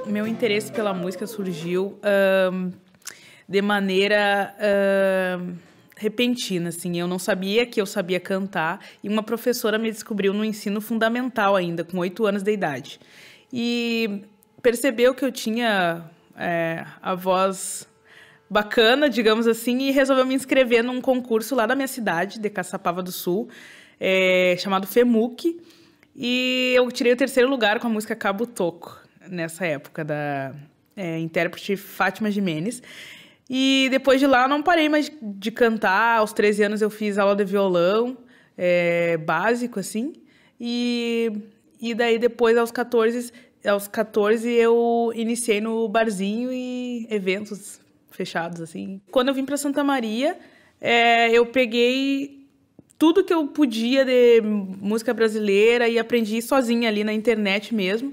Meu interesse pela música surgiu de maneira repentina, assim. Eu não sabia que eu sabia cantar e uma professora me descobriu no ensino fundamental ainda, com 8 anos de idade. E percebeu que eu tinha a voz bacana, digamos assim, e resolveu me inscrever num concurso lá da minha cidade, de Caçapava do Sul, chamado FEMUC, e eu tirei o 3º lugar com a música Cabo Toco, nessa época, da intérprete Fátima Jimenez. E depois de lá eu não parei mais de cantar. Aos 13 anos eu fiz aula de violão, básico, assim, e daí depois aos 14 eu iniciei no barzinho e eventos fechados, assim. Quando eu vim para Santa Maria, eu peguei tudo que eu podia de música brasileira e aprendi sozinha ali na internet mesmo.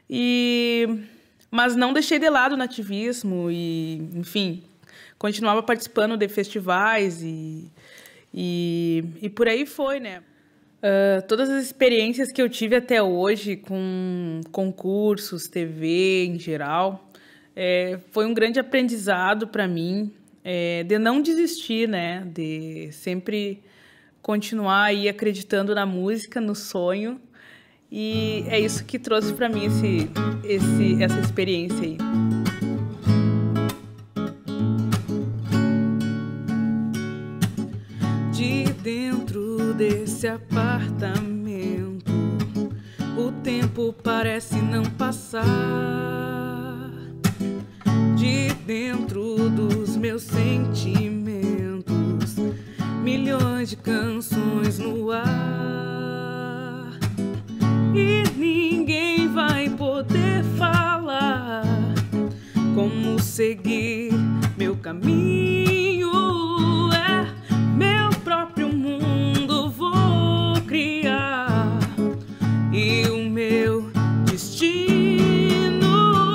Mas não deixei de lado o nativismo e, enfim, continuava participando de festivais e por aí foi, né? Todas as experiências que eu tive até hoje com concursos, TV em geral, foi um grande aprendizado para mim, de não desistir, né? De sempre continuar aí acreditando na música, no sonho. E é isso que trouxe para mim essa experiência aí. De dentro desse apartamento, o tempo parece não passar. De dentro dos meus sentimentos, milhões de canções no ar. E ninguém vai poder falar como seguir meu caminho. Meu próprio mundo vou criar e o meu destino.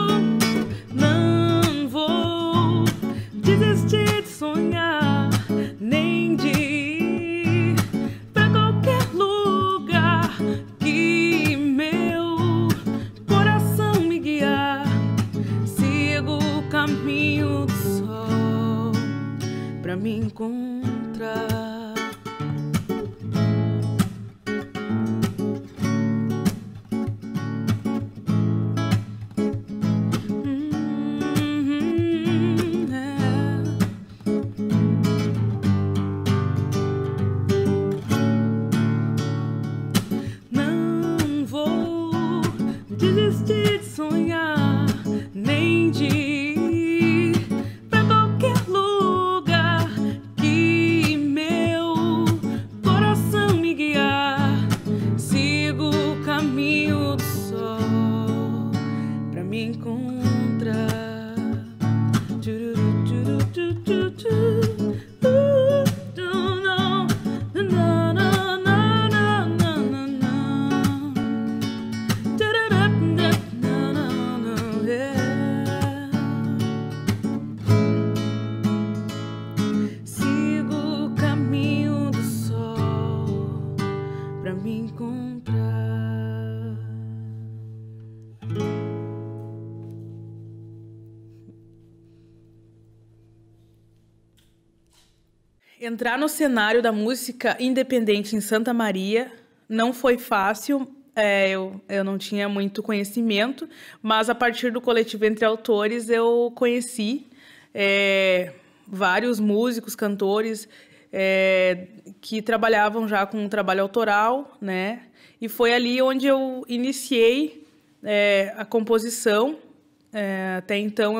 Não vou desistir de sonhar, nem de ir pra qualquer lugar que meu coração me guiar. Sigo o caminho do sol pra me encontrar. Não vou desistir de sonhar, nem de ir pra qualquer lugar que meu coração me guiar. Sigo o caminho do sol pra me encontrar. Sigo o caminho do sol pra me encontrar. Entrar no cenário da música independente em Santa Maria não foi fácil. Eu não tinha muito conhecimento, mas a partir do coletivo Entre Autores eu conheci vários músicos, cantores que trabalhavam já com um trabalho autoral, né? E foi ali onde eu iniciei a composição. Até então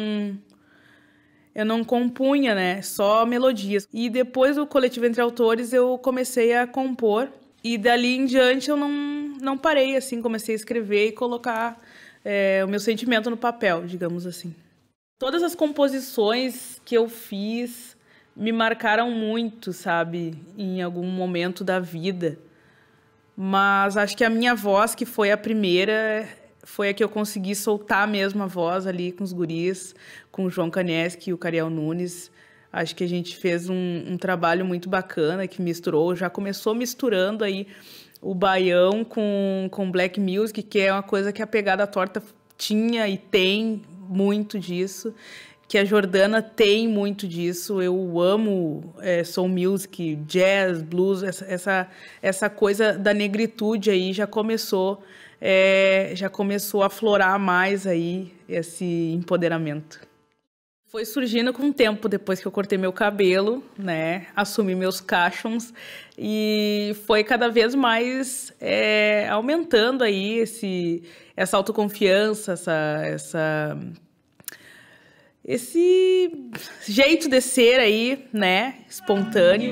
eu não compunha, né? Só melodias. E depois do coletivo Entre Autores eu comecei a compor. E dali em diante eu não parei, assim. Comecei a escrever e colocar o meu sentimento no papel, digamos assim. Todas as composições que eu fiz me marcaram muito, sabe? Em algum momento da vida. Mas acho que a minha voz, que foi a primeira, foi a que eu consegui soltar mesmo a voz ali com os guris, com o João Kaneski e o Cariel Nunes. Acho que a gente fez um trabalho muito bacana, que misturou, já começou misturando aí o baião com black music, que é uma coisa que a Pegada Torta tinha e tem muito disso, que a Jordana tem muito disso. Eu amo soul music, jazz, blues, essa coisa da negritude aí já começou a aflorar mais aí esse empoderamento. Foi surgindo com o tempo, depois que eu cortei meu cabelo, né? Assumi meus cachos e foi cada vez mais aumentando aí essa autoconfiança, esse jeito de ser aí, né? Espontâneo.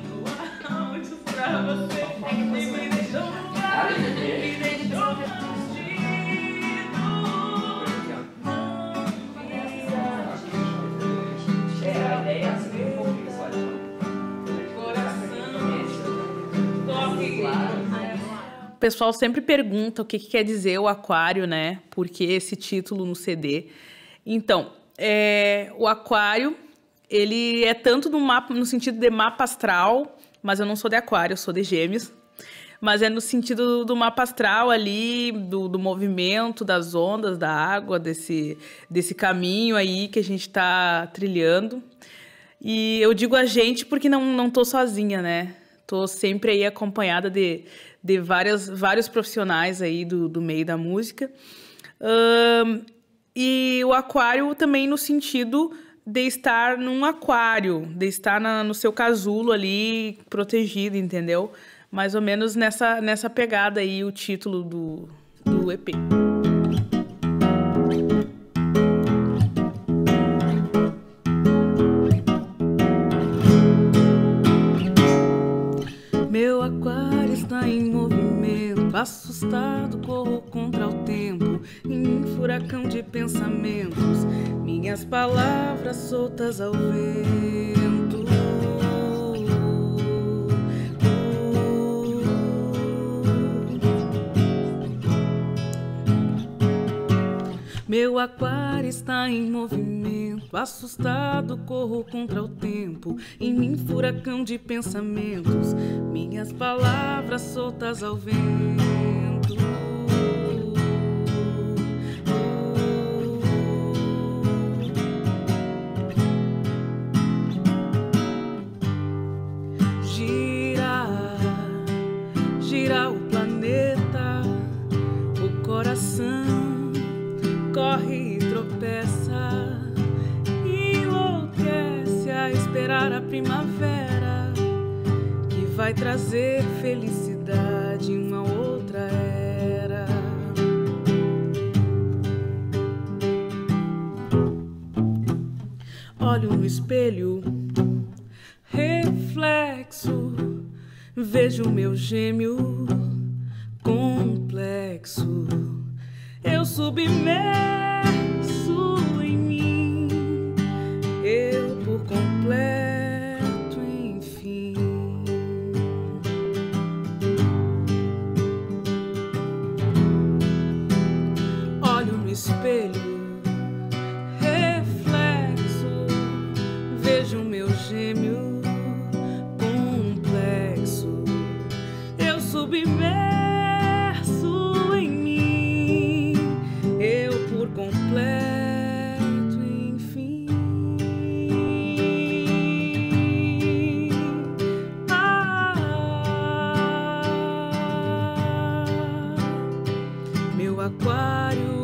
O pessoal sempre pergunta o que quer dizer o aquário, né? Por que esse título no CD? Então, o aquário, ele é tanto no sentido de mapa astral, mas eu não sou de aquário, eu sou de gêmeos. Mas é no sentido do mapa astral ali, do movimento, das ondas, da água, desse caminho aí que a gente está trilhando. E eu digo a gente porque não tô sozinha, né? Tô sempre aí acompanhada de vários profissionais aí do meio da música. E o aquário também no sentido de estar num aquário, de estar no seu casulo ali, protegido, entendeu? Mais ou menos nessa pegada aí o título do EP. Meu aquário está em movimento, assustado, corro contra o tempo, em um furacão de pensamentos, minhas palavras soltas ao vento. Meu aquário está em movimento, assustado, corro contra o tempo, em mim furacão de pensamentos, minhas palavras soltas ao vento. Gira o planeta, o coração corre e tropeça, enlouquece a esperar a primavera, que vai trazer felicidade em uma outra era. Olho no espelho, reflexo, vejo meu gêmeo complexo. Eu submerso em mim, eu por completo, enfim. Olho no espelho, reflexo, vejo meu gêmeo complexo. Eu submerso completo, enfim. Meu aquário.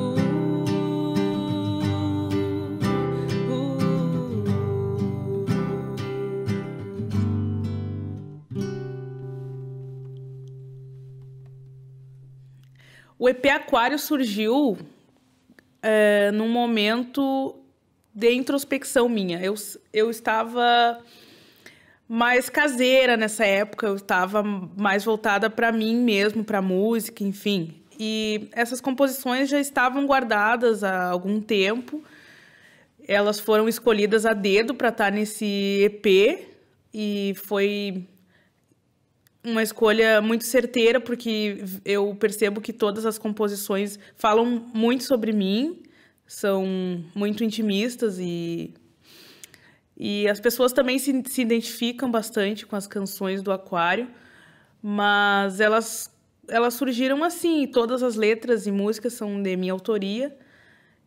O EP Aquário surgiu num momento de introspecção minha. Eu estava mais caseira nessa época, eu estava mais voltada para mim mesmo, para música, enfim. E essas composições já estavam guardadas há algum tempo. Elas foram escolhidas a dedo para estar nesse EP e foi uma escolha muito certeira, porque eu percebo que todas as composições falam muito sobre mim, são muito intimistas e as pessoas também se identificam bastante com as canções do Aquário, mas elas surgiram assim, todas as letras e músicas são de minha autoria,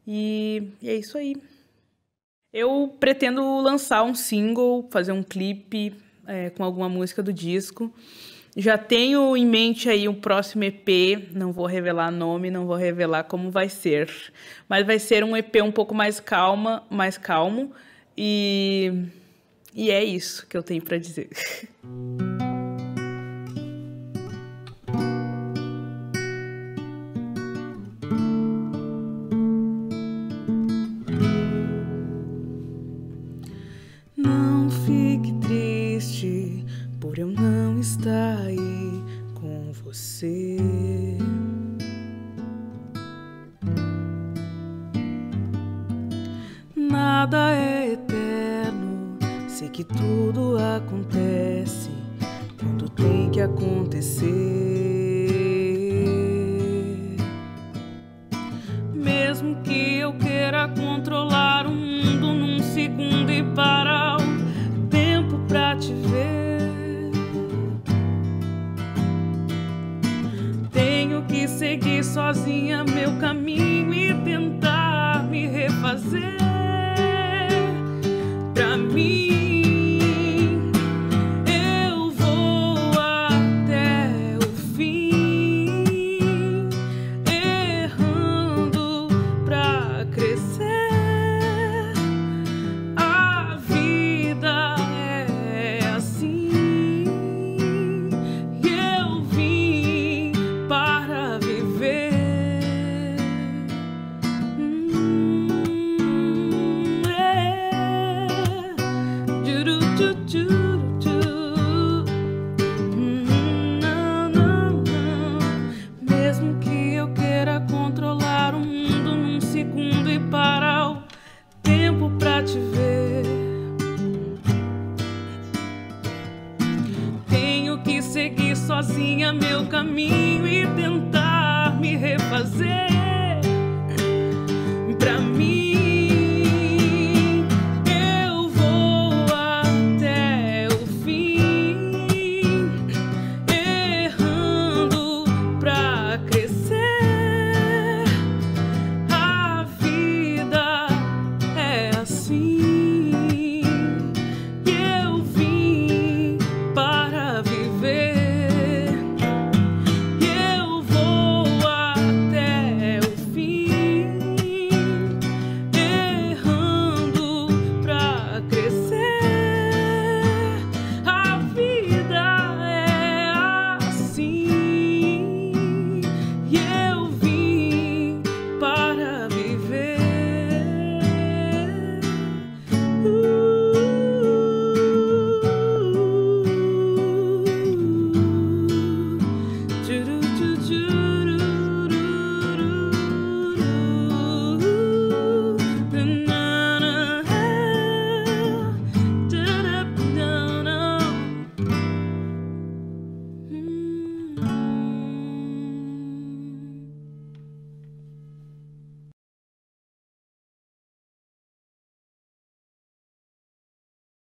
E é isso aí. Eu pretendo lançar um single, fazer um clipe com alguma música do disco. Já tenho em mente aí um próximo EP, não vou revelar nome, não vou revelar como vai ser, mas vai ser um EP um pouco mais calmo, e é isso que eu tenho para dizer. Não fique triste por eu não estar aí com você. Nada é eterno, sei que tudo acontece quando tem que acontecer. Mesmo que eu queira controlar o mundo num segundo e parar o tempo pra te ver, tenho que seguir sozinha meu caminho e tentar me refazer. Pra mim, eu vou até o fim, errando pra crescer. A vida é assim e eu vim para viver. Mesmo que eu queira controlar o mundo num segundo e parar o tempo pra te ver, tenho que seguir sozinha meu caminho e tentar me refazer.